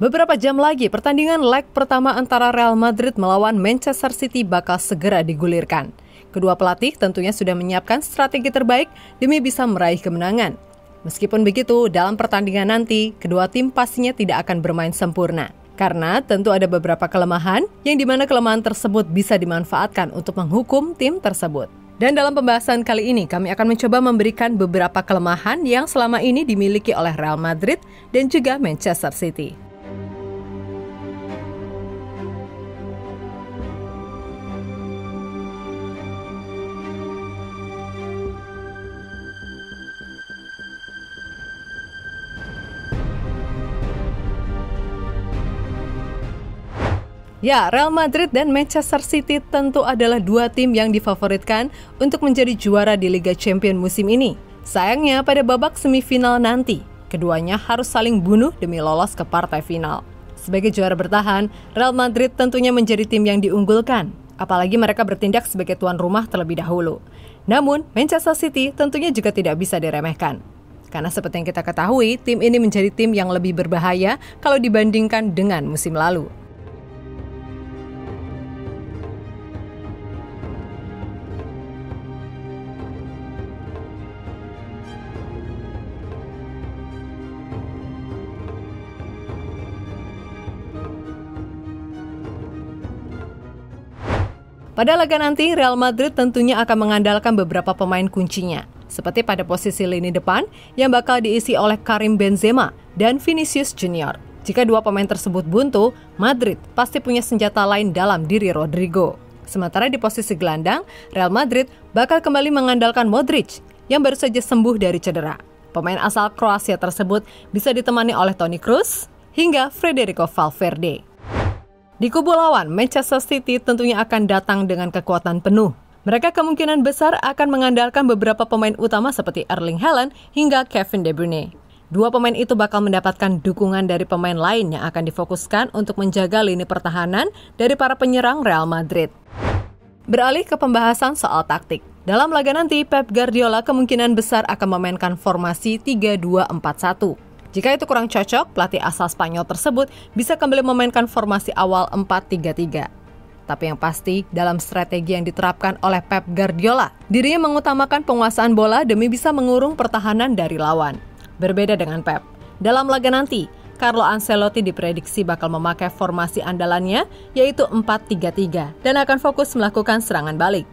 Beberapa jam lagi, pertandingan leg pertama antara Real Madrid melawan Manchester City bakal segera digulirkan. Kedua pelatih tentunya sudah menyiapkan strategi terbaik demi bisa meraih kemenangan. Meskipun begitu, dalam pertandingan nanti, kedua tim pastinya tidak akan bermain sempurna. Karena tentu ada beberapa kelemahan, yang dimana kelemahan tersebut bisa dimanfaatkan untuk menghukum tim tersebut. Dan dalam pembahasan kali ini, kami akan mencoba memberikan beberapa kelemahan yang selama ini dimiliki oleh Real Madrid dan juga Manchester City. Ya, Real Madrid dan Manchester City tentu adalah dua tim yang difavoritkan untuk menjadi juara di Liga Champions musim ini. Sayangnya pada babak semifinal nanti, keduanya harus saling bunuh demi lolos ke partai final. Sebagai juara bertahan, Real Madrid tentunya menjadi tim yang diunggulkan, apalagi mereka bertindak sebagai tuan rumah terlebih dahulu. Namun, Manchester City tentunya juga tidak bisa diremehkan. Karena seperti yang kita ketahui, tim ini menjadi tim yang lebih berbahaya kalau dibandingkan dengan musim lalu. Pada laga nanti, Real Madrid tentunya akan mengandalkan beberapa pemain kuncinya, seperti pada posisi lini depan yang bakal diisi oleh Karim Benzema dan Vinicius Junior. Jika dua pemain tersebut buntu, Madrid pasti punya senjata lain dalam diri Rodrigo. Sementara di posisi gelandang, Real Madrid bakal kembali mengandalkan Modric yang baru saja sembuh dari cedera. Pemain asal Kroasia tersebut bisa ditemani oleh Toni Kroos hingga Federico Valverde. Di kubu lawan, Manchester City tentunya akan datang dengan kekuatan penuh. Mereka kemungkinan besar akan mengandalkan beberapa pemain utama seperti Erling Haaland hingga Kevin De Bruyne. Dua pemain itu bakal mendapatkan dukungan dari pemain lain yang akan difokuskan untuk menjaga lini pertahanan dari para penyerang Real Madrid. Beralih ke pembahasan soal taktik. Dalam laga nanti, Pep Guardiola kemungkinan besar akan memainkan formasi 3-2-4-1. Jika itu kurang cocok, pelatih asal Spanyol tersebut bisa kembali memainkan formasi awal 4-3-3. Tapi yang pasti, dalam strategi yang diterapkan oleh Pep Guardiola, dirinya mengutamakan penguasaan bola demi bisa mengurung pertahanan dari lawan. Berbeda dengan Pep, dalam laga nanti, Carlo Ancelotti diprediksi bakal memakai formasi andalannya, yaitu 4-3-3, dan akan fokus melakukan serangan balik.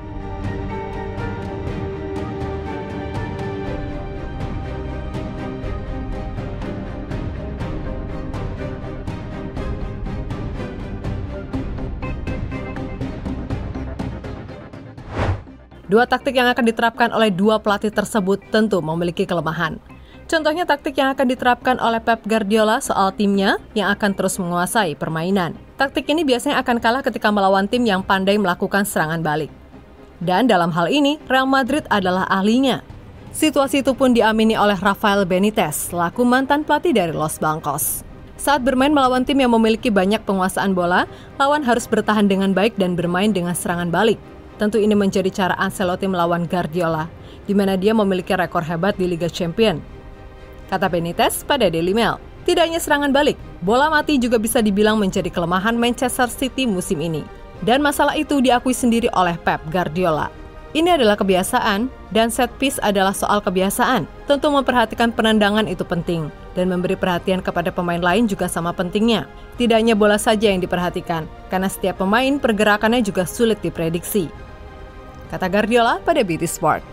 Dua taktik yang akan diterapkan oleh dua pelatih tersebut tentu memiliki kelemahan. Contohnya taktik yang akan diterapkan oleh Pep Guardiola soal timnya yang akan terus menguasai permainan. Taktik ini biasanya akan kalah ketika melawan tim yang pandai melakukan serangan balik. Dan dalam hal ini, Real Madrid adalah ahlinya. Situasi itu pun diamini oleh Rafael Benitez, selaku mantan pelatih dari Los Blancos. Saat bermain melawan tim yang memiliki banyak penguasaan bola, lawan harus bertahan dengan baik dan bermain dengan serangan balik. Tentu ini menjadi cara Ancelotti melawan Guardiola, di mana dia memiliki rekor hebat di Liga Champions. Kata Benitez pada Daily Mail, tidak hanya serangan balik, bola mati juga bisa dibilang menjadi kelemahan Manchester City musim ini. Dan masalah itu diakui sendiri oleh Pep Guardiola. Ini adalah kebiasaan, dan set piece adalah soal kebiasaan. Tentu memperhatikan penendangan itu penting, dan memberi perhatian kepada pemain lain juga sama pentingnya. Tidak hanya bola saja yang diperhatikan, karena setiap pemain pergerakannya juga sulit diprediksi. Kata Guardiola pada BT Sport.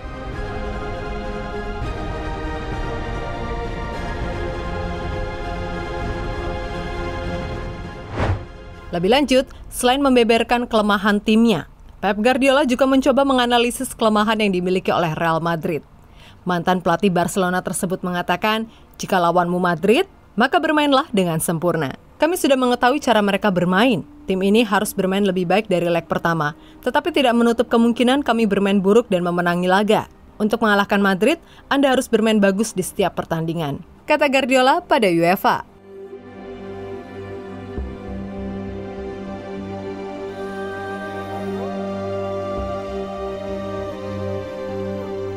Lebih lanjut, selain membeberkan kelemahan timnya, Pep Guardiola juga mencoba menganalisis kelemahan yang dimiliki oleh Real Madrid. Mantan pelatih Barcelona tersebut mengatakan, jika lawanmu Madrid, maka bermainlah dengan sempurna. Kami sudah mengetahui cara mereka bermain. Tim ini harus bermain lebih baik dari leg pertama, tetapi tidak menutup kemungkinan kami bermain buruk dan memenangi laga. Untuk mengalahkan Madrid, Anda harus bermain bagus di setiap pertandingan, kata Guardiola pada UEFA.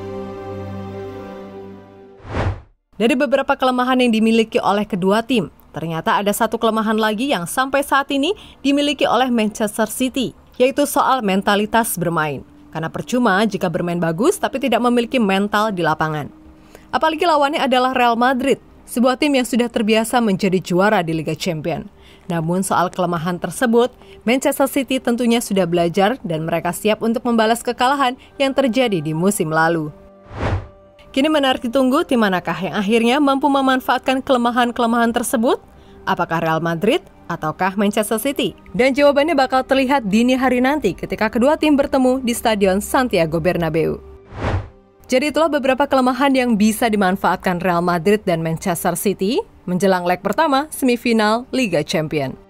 Dari beberapa kelemahan yang dimiliki oleh kedua tim, ternyata ada satu kelemahan lagi yang sampai saat ini dimiliki oleh Manchester City, yaitu soal mentalitas bermain. Karena percuma jika bermain bagus tapi tidak memiliki mental di lapangan. Apalagi lawannya adalah Real Madrid, sebuah tim yang sudah terbiasa menjadi juara di Liga Champions. Namun soal kelemahan tersebut, Manchester City tentunya sudah belajar dan mereka siap untuk membalas kekalahan yang terjadi di musim lalu. Kini menarik ditunggu tim manakah yang akhirnya mampu memanfaatkan kelemahan-kelemahan tersebut? Apakah Real Madrid ataukah Manchester City? Dan jawabannya bakal terlihat dini hari nanti ketika kedua tim bertemu di Stadion Santiago Bernabeu. Jadi itulah beberapa kelemahan yang bisa dimanfaatkan Real Madrid dan Manchester City menjelang leg pertama semifinal Liga Champions.